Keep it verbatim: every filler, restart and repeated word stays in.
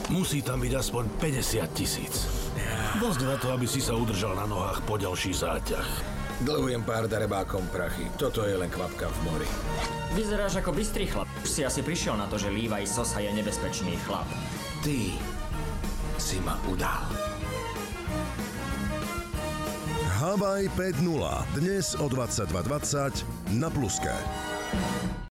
Musí tam byť aspoň päťdesiat tisíc. Dosť na to, aby si sa udržal na nohách po ďalší záťah. Dlhujem pár darebákom prachy. Toto je len kvapka v mori. Vyzeráš ako bystrý chlap. Už si asi prišiel na to, že Levi Sosa je nebezpečný chlap. Ty si ma udal. Havaj päť nula. Dnes o dvadsaťdva dvadsať na Pluske.